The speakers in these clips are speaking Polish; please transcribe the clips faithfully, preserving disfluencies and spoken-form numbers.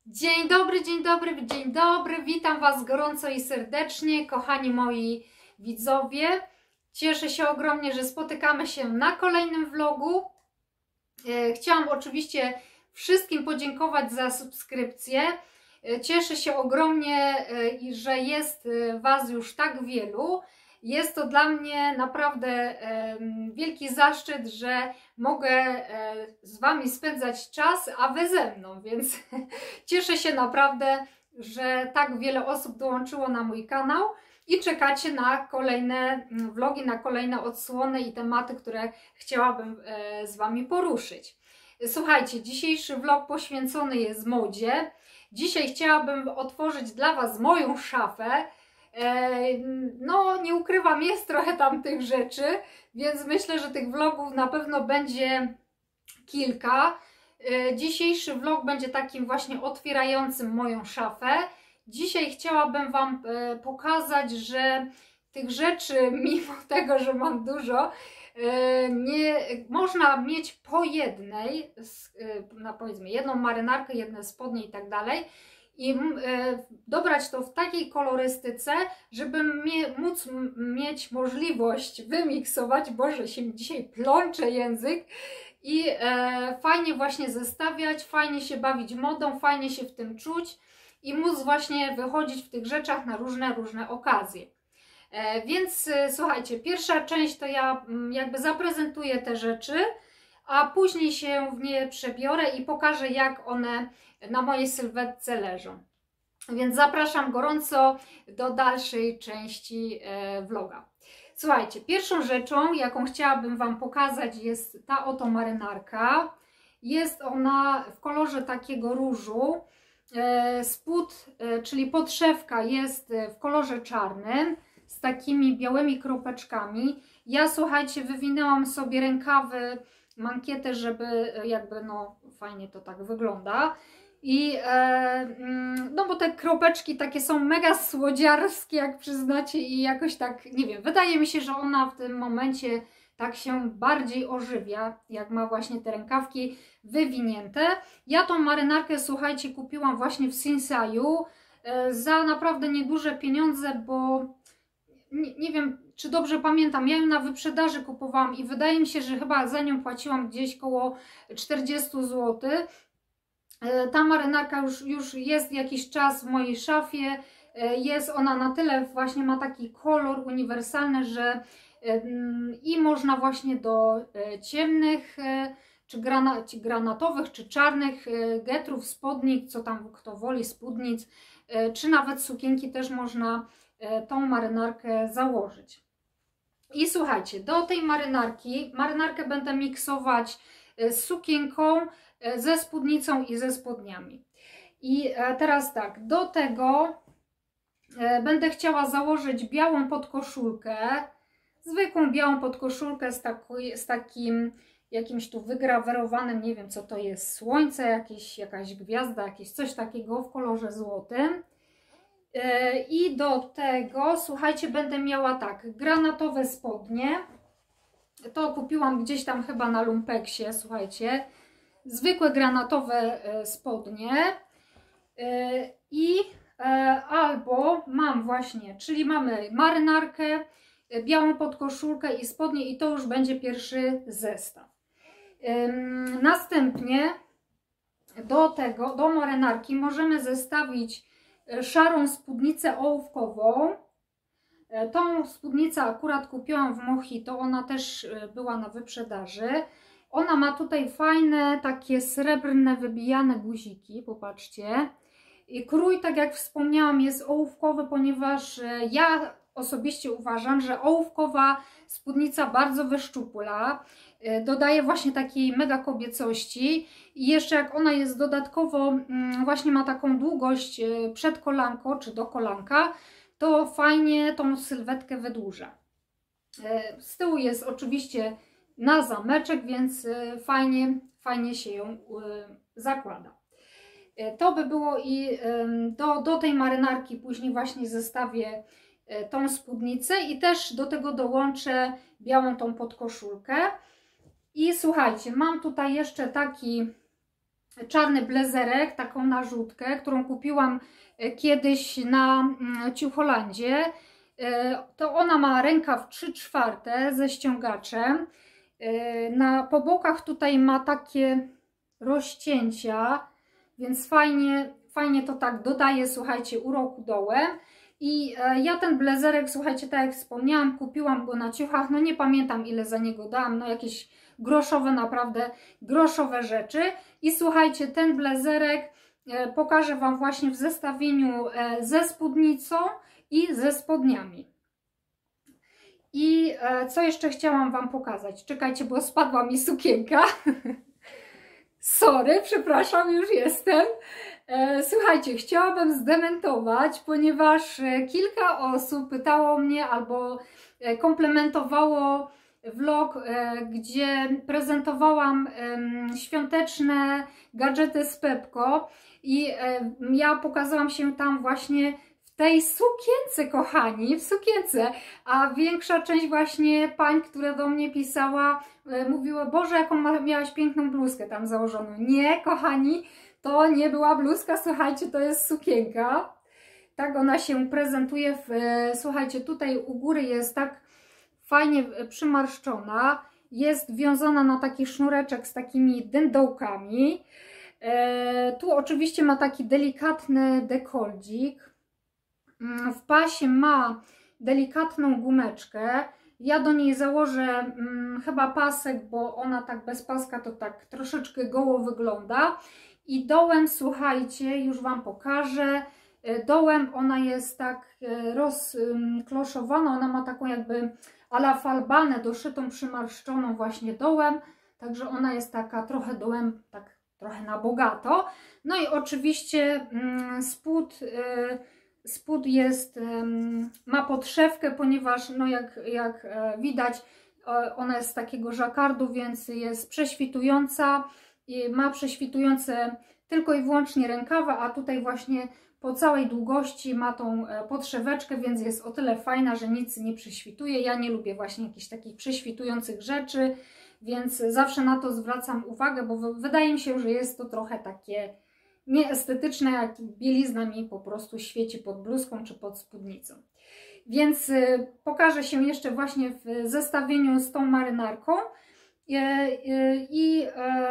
Dzień dobry, dzień dobry, dzień dobry. Witam Was gorąco i serdecznie, kochani moi widzowie. Cieszę się ogromnie, że spotykamy się na kolejnym vlogu. Chciałam oczywiście wszystkim podziękować za subskrypcję. Cieszę się ogromnie, że jest Was już tak wielu. Jest to dla mnie naprawdę wielki zaszczyt, że mogę z Wami spędzać czas, a Wy ze mną, więc cieszę się naprawdę, że tak wiele osób dołączyło na mój kanał i czekacie na kolejne vlogi, na kolejne odsłony i tematy, które chciałabym z Wami poruszyć. Słuchajcie, dzisiejszy vlog poświęcony jest modzie. Dzisiaj chciałabym otworzyć dla Was moją szafę. No, nie ukrywam, jest trochę tam tych rzeczy, więc myślę, że tych vlogów na pewno będzie kilka. Dzisiejszy vlog będzie takim właśnie otwierającym moją szafę. Dzisiaj chciałabym Wam pokazać, że tych rzeczy, mimo tego, że mam dużo, nie można mieć po jednej, no powiedzmy jedną marynarkę, jedne spodnie i tak dalej, i dobrać to w takiej kolorystyce, żeby mie móc mieć możliwość wymiksować, Boże, się dzisiaj plącze język, i e, fajnie właśnie zestawiać, fajnie się bawić modą, fajnie się w tym czuć i móc właśnie wychodzić w tych rzeczach na różne, różne okazje. E, więc e, słuchajcie, pierwsza część to ja m, jakby zaprezentuję te rzeczy, a później się w nie przebiorę i pokażę, jak one na mojej sylwetce leżą. Więc zapraszam gorąco do dalszej części e, vloga. Słuchajcie, pierwszą rzeczą, jaką chciałabym Wam pokazać, jest ta oto marynarka. Jest ona w kolorze takiego różu. E, spód, e, czyli podszewka, jest w kolorze czarnym z takimi białymi kropeczkami. Ja, słuchajcie, wywinęłam sobie rękawy, mankietę, żeby jakby, no fajnie to tak wygląda. I e, no bo te kropeczki takie są mega słodziarskie, jak przyznacie, i jakoś tak, nie wiem, wydaje mi się, że ona w tym momencie tak się bardziej ożywia, jak ma właśnie te rękawki wywinięte. Ja tą marynarkę, słuchajcie, kupiłam właśnie w Sinsaju e, za naprawdę nieduże pieniądze, bo nie, nie wiem, czy dobrze pamiętam, ja ją na wyprzedaży kupowałam i wydaje mi się, że chyba za nią płaciłam gdzieś koło czterdzieści złotych. Ta marynarka już, już jest jakiś czas w mojej szafie. Jest ona na tyle, właśnie ma taki kolor uniwersalny, że i można właśnie do ciemnych, czy, grana, czy granatowych, czy czarnych getrów, spodni, co tam kto woli, spódnic, czy nawet sukienki też można tą marynarkę założyć. I słuchajcie, do tej marynarki, marynarkę będę miksować z sukienką, ze spódnicą i ze spodniami. I teraz tak, do tego będę chciała założyć białą podkoszulkę, zwykłą białą podkoszulkę z, taki, z takim jakimś tu wygrawerowanym, nie wiem co to jest, słońce, jakieś, jakaś gwiazda, jakieś coś takiego w kolorze złotym. I do tego, słuchajcie, będę miała tak, granatowe spodnie. To kupiłam gdzieś tam chyba na Lumpeksie, słuchajcie. Zwykłe granatowe spodnie. I albo mam właśnie, czyli mamy marynarkę, białą podkoszulkę i spodnie, i to już będzie pierwszy zestaw. Następnie do tego, do marynarki możemy zestawić szarą spódnicę ołówkową. Tą spódnicę akurat kupiłam w Mojito, ona też była na wyprzedaży. Ona ma tutaj fajne, takie srebrne, wybijane guziki, popatrzcie. I krój, tak jak wspomniałam, jest ołówkowy, ponieważ ja osobiście uważam, że ołówkowa spódnica bardzo wyszczupla, dodaje właśnie takiej mega kobiecości i jeszcze jak ona jest dodatkowo, właśnie ma taką długość przed kolanką czy do kolanka, to fajnie tą sylwetkę wydłuża. Z tyłu jest oczywiście na zameczek, więc fajnie, fajnie się ją zakłada. To by było i do, do tej marynarki później właśnie zestawię tą spódnicę i też do tego dołączę białą tą podkoszulkę. I słuchajcie, mam tutaj jeszcze taki czarny blazerek, taką narzutkę, którą kupiłam kiedyś na Ciucholandzie. To ona ma rękaw trzy czwarte ze ściągaczem. Na, po bokach tutaj ma takie rozcięcia, więc fajnie, fajnie to tak dodaje, słuchajcie, uroku dołem. I ja ten blazerek, słuchajcie, tak jak wspomniałam, kupiłam go na Ciuchach, no nie pamiętam ile za niego dałam, no jakieś groszowe, naprawdę groszowe rzeczy. I słuchajcie, ten blazerek pokażę Wam właśnie w zestawieniu ze spódnicą i ze spodniami. I co jeszcze chciałam Wam pokazać? Czekajcie, bo spadła mi sukienka. Sorry, przepraszam, już jestem. Słuchajcie, chciałabym zdementować, ponieważ kilka osób pytało mnie albo komplementowało vlog, gdzie prezentowałam świąteczne gadżety z Pepco i ja pokazałam się tam właśnie w tej sukience, kochani, w sukience, a większa część właśnie pań, która do mnie pisała, mówiła: Boże, jaką miałaś piękną bluzkę tam założoną. Nie, kochani, to nie była bluzka, słuchajcie, to jest sukienka. Tak ona się prezentuje. W, słuchajcie, tutaj u góry jest tak fajnie przymarszczona. Jest wiązana na taki sznureczek z takimi dędołkami. E, tu oczywiście ma taki delikatny dekoldzik. W pasie ma delikatną gumeczkę. Ja do niej założę hmm, chyba pasek, bo ona tak bez paska to tak troszeczkę goło wygląda. I dołem, słuchajcie, już Wam pokażę. Dołem ona jest tak rozkloszowana, ona ma taką jakby a la falbanę doszytą, przymarszczoną właśnie dołem. Także ona jest taka trochę dołem, tak trochę na bogato. No i oczywiście spód, spód jest, ma podszewkę, ponieważ no jak, jak widać ona jest z takiego żakardu, więc jest prześwitująca. I ma prześwitujące tylko i wyłącznie rękawa, a tutaj właśnie po całej długości ma tą podszeweczkę, więc jest o tyle fajna, że nic nie prześwituje. Ja nie lubię właśnie jakichś takich prześwitujących rzeczy, więc zawsze na to zwracam uwagę, bo wydaje mi się, że jest to trochę takie nieestetyczne, jak bielizna mi po prostu świeci pod bluzką czy pod spódnicą. Więc pokażę się jeszcze właśnie w zestawieniu z tą marynarką. I, i,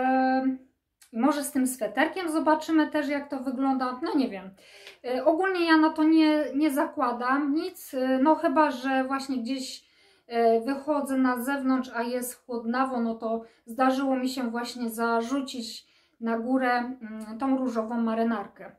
i może z tym sweterkiem zobaczymy też, jak to wygląda. No nie wiem. Ogólnie ja na to nie, nie zakładam nic, no chyba że właśnie gdzieś wychodzę na zewnątrz, a jest chłodnawo, no to zdarzyło mi się właśnie zarzucić na górę tą różową marynarkę.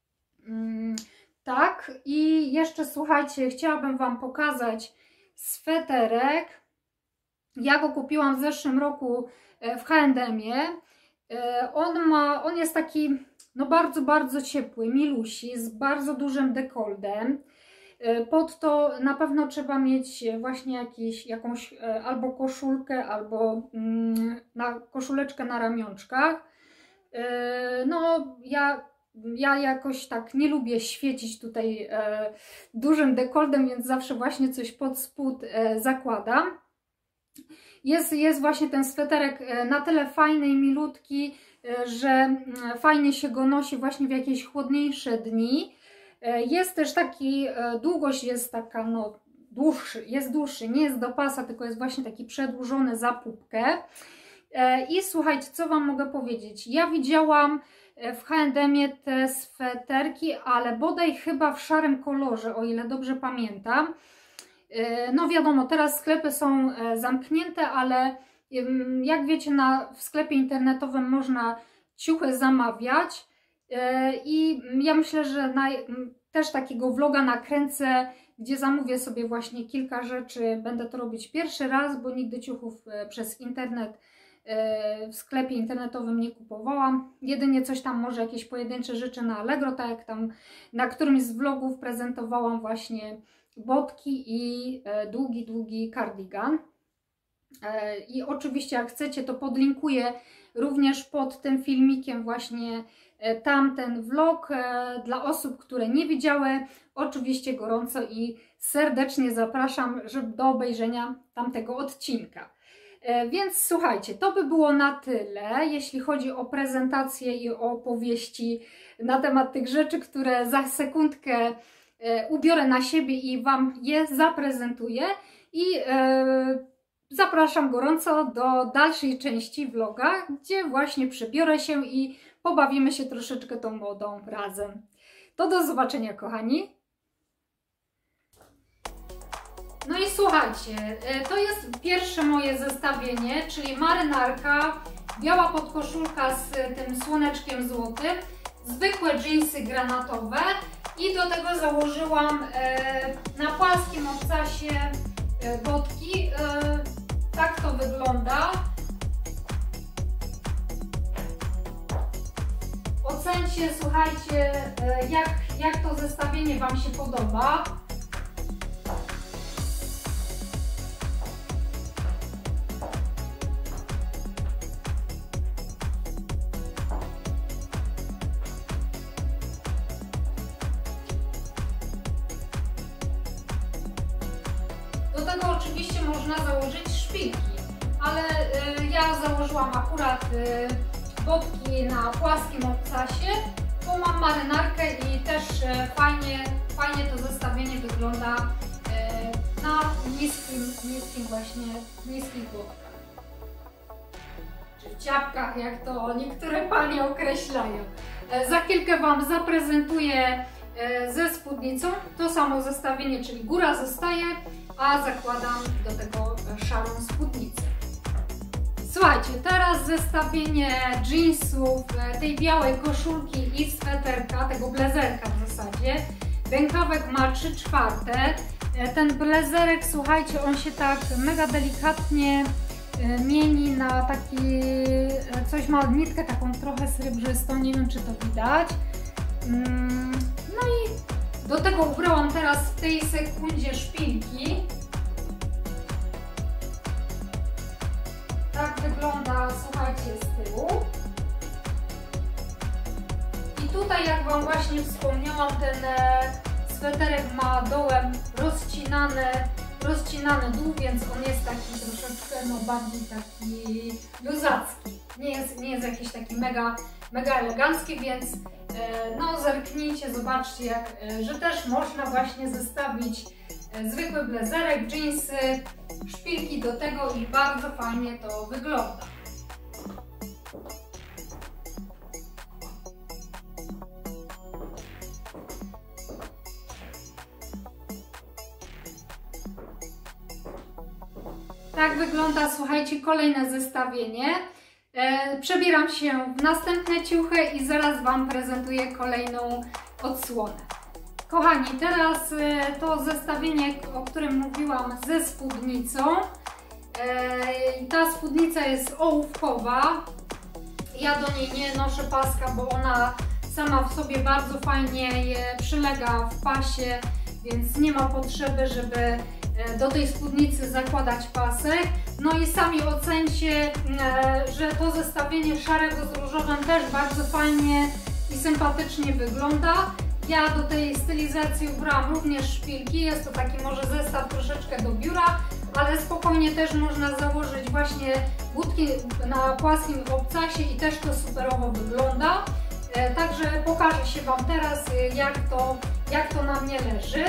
Tak, i jeszcze słuchajcie, chciałabym Wam pokazać sweterek. Ja go kupiłam w zeszłym roku w H and M-ie. On ma, on jest taki no bardzo, bardzo ciepły, milusi, z bardzo dużym dekoldem. Pod to na pewno trzeba mieć właśnie jakiś, jakąś albo koszulkę, albo na koszuleczkę na ramionczkach. No ja, ja jakoś tak nie lubię świecić tutaj dużym dekoldem, więc zawsze właśnie coś pod spód zakładam. Jest, jest właśnie ten sweterek na tyle fajny i milutki, że fajnie się go nosi właśnie w jakieś chłodniejsze dni. Jest też taki, długość jest taka, no dłuższy, jest dłuższy, nie jest do pasa, tylko jest właśnie taki przedłużony za pupkę. I słuchajcie, co Wam mogę powiedzieć? Ja widziałam w H and M-ie te sweterki, ale bodaj chyba w szarym kolorze, o ile dobrze pamiętam. No wiadomo, teraz sklepy są zamknięte, ale jak wiecie, na, w sklepie internetowym można ciuchy zamawiać i ja myślę, że na, też takiego vloga nakręcę, gdzie zamówię sobie właśnie kilka rzeczy. Będę to robić pierwszy raz, bo nigdy ciuchów przez internet w sklepie internetowym nie kupowałam. Jedynie coś tam, może jakieś pojedyncze rzeczy na Allegro, tak jak tam na którymś z vlogów prezentowałam właśnie botki i długi, długi kardigan. I oczywiście jak chcecie, to podlinkuję również pod tym filmikiem właśnie tamten vlog dla osób, które nie widziały. Oczywiście gorąco i serdecznie zapraszam żeby do obejrzenia tamtego odcinka. Więc słuchajcie, to by było na tyle, jeśli chodzi o prezentację i o opowieści na temat tych rzeczy, które za sekundkę ubiorę na siebie i Wam je zaprezentuję. I e, zapraszam gorąco do dalszej części vloga, gdzie właśnie przebiorę się i pobawimy się troszeczkę tą modą razem. To do zobaczenia, kochani. No i słuchajcie, to jest pierwsze moje zestawienie, czyli marynarka, biała podkoszulka z tym słoneczkiem złotym, zwykłe dżinsy granatowe i do tego założyłam na płaskim obcasie botki. Tak to wygląda. Ocencie, słuchajcie, jak, jak to zestawienie Wam się podoba. Do tego oczywiście można założyć szpilki, ale y, ja założyłam akurat y, botki na płaskim obcasie, bo mam marynarkę i też y, fajnie, fajnie to zestawienie wygląda y, na niskim, niskim właśnie, niskich botkach. Czy w ciapkach, jak to niektóre panie określają. Y, za chwilkę Wam zaprezentuję y, ze spódnicą to samo zestawienie, czyli góra zostaje, a zakładam do tego szarą spódnicę. Słuchajcie, teraz zestawienie jeansów, tej białej koszulki i sweterka, tego blazerka w zasadzie. Rękawek ma trzy czwarte. Ten blazerek, słuchajcie, on się tak mega delikatnie mieni na taki, coś ma nitkę taką trochę srebrzystą, nie wiem czy to widać. No i do tego ubrałam teraz w tej sekundzie szpilki. Tak wygląda, słuchajcie, z tyłu. I tutaj, jak Wam właśnie wspomniałam, ten sweterek ma dołem rozcinany, rozcinany dół, więc on jest taki troszeczkę, no bardziej taki luzacki. Nie jest, nie jest jakiś taki mega, mega elegancki, więc no zerknijcie, zobaczcie, jak, że też można właśnie zestawić zwykły blazerek, dżinsy, szpilki do tego i bardzo fajnie to wygląda. Tak wygląda, słuchajcie, kolejne zestawienie. E, przebieram się w następne ciuchy i zaraz Wam prezentuję kolejną odsłonę. Kochani, teraz e, to zestawienie, o którym mówiłam, ze spódnicą. E, ta spódnica jest ołówkowa. Ja do niej nie noszę paska, bo ona sama w sobie bardzo fajnie przylega w pasie, więc nie ma potrzeby, żeby do tej spódnicy zakładać pasek. No i sami ocencie, że to zestawienie szarego z różowym też bardzo fajnie i sympatycznie wygląda. Ja do tej stylizacji ubrałam również szpilki, jest to taki może zestaw troszeczkę do biura, ale spokojnie też można założyć właśnie butki na płaskim obcasie i też to superowo wygląda. Także pokażę się Wam teraz, jak to, jak to na mnie leży.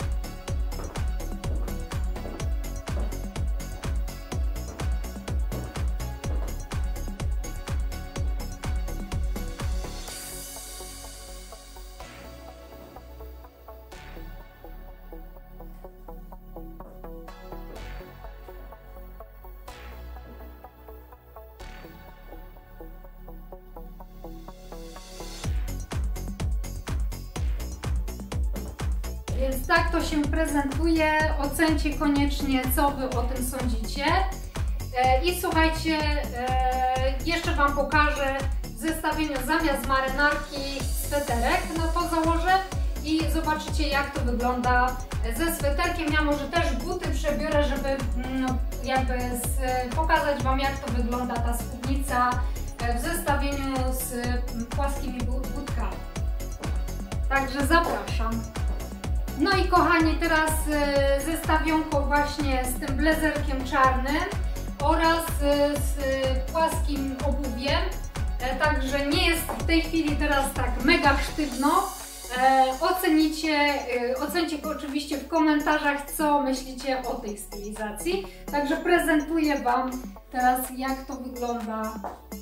Więc tak to się prezentuje. Ocencie koniecznie, co Wy o tym sądzicie. I słuchajcie, jeszcze Wam pokażę w zestawieniu zamiast marynarki sweterek. No to założę i zobaczycie, jak to wygląda ze sweterkiem. Ja może też buty przebiorę, żeby no, jakby z, pokazać Wam, jak to wygląda ta spódnica w zestawieniu z płaskimi butkami. Także zapraszam. No i kochani, teraz zestawionko właśnie z tym blazerkiem czarnym. oraz z płaskim obuwiem. Także nie jest w tej chwili teraz tak mega sztywno. Ocenicie, ocencie oczywiście w komentarzach, co myślicie o tej stylizacji. Także prezentuję Wam teraz, jak to wygląda.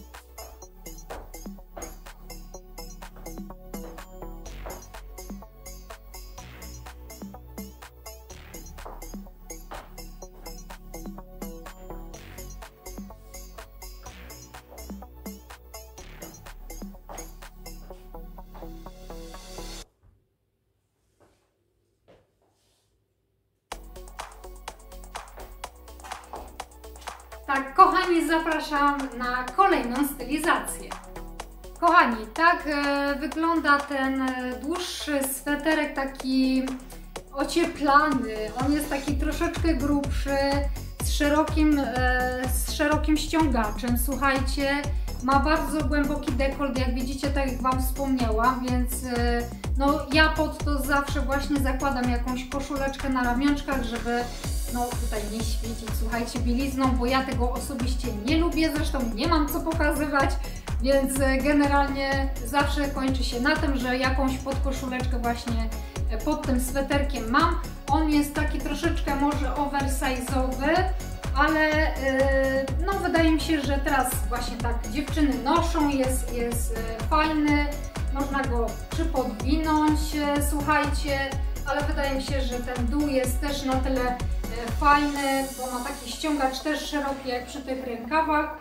Tak, kochani, zapraszam na kolejną stylizację. Kochani, tak e, wygląda ten dłuższy sweterek, taki ocieplany. On jest taki troszeczkę grubszy, z szerokim, e, z szerokim ściągaczem. Słuchajcie, ma bardzo głęboki dekolt, jak widzicie, tak jak Wam wspomniałam, więc e, no, ja pod to zawsze właśnie zakładam jakąś koszuleczkę na ramionczkach, żeby no tutaj nie świecić, słuchajcie, bielizną, bo ja tego osobiście nie lubię, zresztą nie mam co pokazywać, więc generalnie zawsze kończy się na tym, że jakąś podkoszuleczkę właśnie pod tym sweterkiem mam. On jest taki troszeczkę może oversize'owy, ale yy, no wydaje mi się, że teraz właśnie tak dziewczyny noszą, jest, jest yy, fajny, można go przypodwinąć, yy, słuchajcie, ale wydaje mi się, że ten dół jest też na tyle fajny, bo ma taki ściągacz też szeroki jak przy tych rękawach,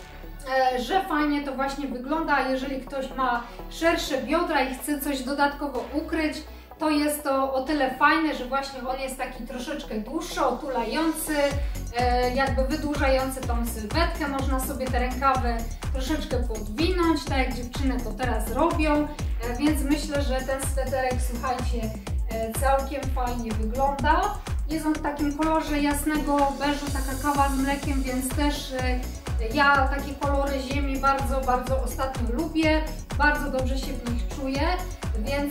że fajnie to właśnie wygląda. Jeżeli ktoś ma szersze biodra i chce coś dodatkowo ukryć, to jest to o tyle fajne, że właśnie on jest taki troszeczkę dłuższy, otulający, jakby wydłużający tą sylwetkę. Można sobie te rękawy troszeczkę podwinąć, tak jak dziewczyny to teraz robią, więc myślę, że ten sweterek, słuchajcie, całkiem fajnie wygląda. Jest on w takim kolorze jasnego beżu, taka kawa z mlekiem, więc też ja takie kolory ziemi bardzo, bardzo ostatnio lubię. Bardzo dobrze się w nich czuję, więc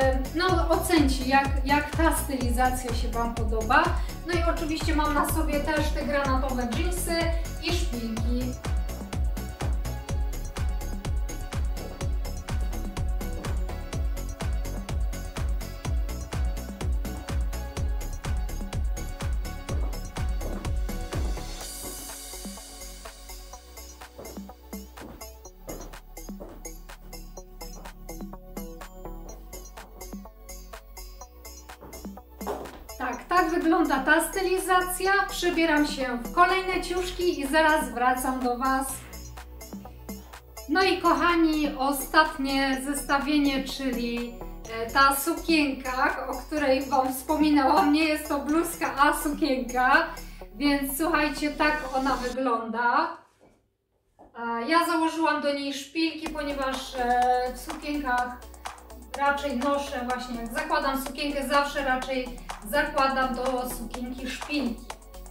no ocencie, jak, jak ta stylizacja się Wam podoba. No i oczywiście mam na sobie też te granatowe dżinsy i szpilki. Tak, tak wygląda ta stylizacja. Przybieram się w kolejne ciuszki i zaraz wracam do Was. No i kochani, ostatnie zestawienie, czyli ta sukienka, o której Wam wspominałam. Nie jest to bluzka, a sukienka. Więc słuchajcie, tak ona wygląda. Ja założyłam do niej szpilki, ponieważ w sukienkach raczej noszę właśnie, jak zakładam sukienkę, zawsze raczej zakładam do sukienki szpilki.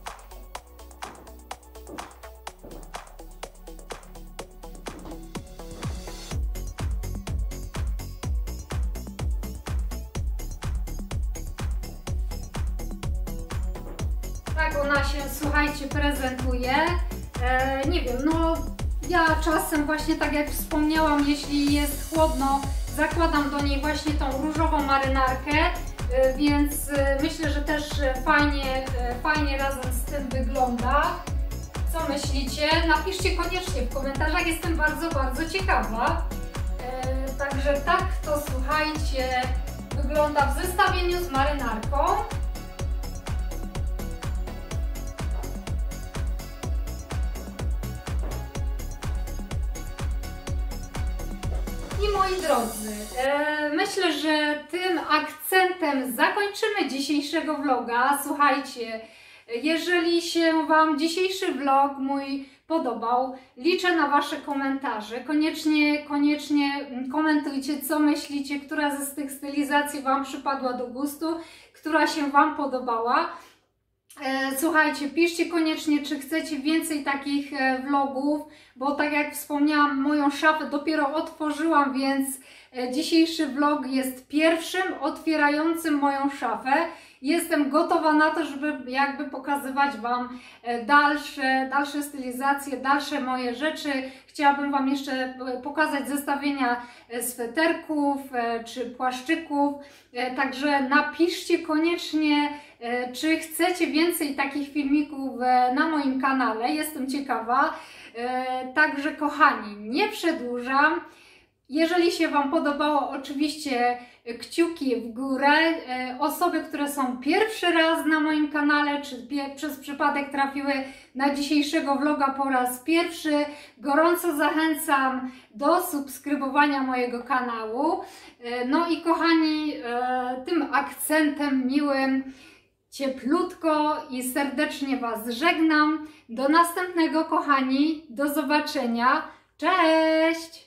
Tak ona się, słuchajcie, prezentuje. E, nie wiem, no ja czasem właśnie, tak jak wspomniałam, jeśli jest chłodno, zakładam do niej właśnie tą różową marynarkę, więc myślę, że też fajnie, fajnie razem z tym wygląda. Co myślicie? Napiszcie koniecznie w komentarzach, jestem bardzo, bardzo ciekawa. Także tak to, słuchajcie, wygląda w zestawieniu z marynarką. I moi drodzy, e, myślę, że tym akcentem zakończymy dzisiejszego vloga. Słuchajcie, jeżeli się Wam dzisiejszy vlog mój podobał, liczę na Wasze komentarze. Koniecznie, koniecznie komentujcie, co myślicie, która z tych stylizacji Wam przypadła do gustu, która się Wam podobała. Słuchajcie, piszcie koniecznie, czy chcecie więcej takich vlogów, bo tak jak wspomniałam, moją szafę dopiero otworzyłam, więc Dzisiejszy vlog jest pierwszym otwierającym moją szafę. Jestem gotowa na to, żeby jakby pokazywać Wam dalsze, dalsze stylizacje, dalsze moje rzeczy. Chciałabym Wam jeszcze pokazać zestawienia sweterków czy płaszczyków. Także napiszcie koniecznie, czy chcecie więcej takich filmików na moim kanale. Jestem ciekawa. Także kochani, nie przedłużam. Jeżeli się Wam podobało, oczywiście kciuki w górę. Osoby, które są pierwszy raz na moim kanale, czy przez przypadek trafiły na dzisiejszego vloga po raz pierwszy, gorąco zachęcam do subskrybowania mojego kanału. No i kochani, tym akcentem miłym, cieplutko i serdecznie Was żegnam. Do następnego, kochani. Do zobaczenia. Cześć!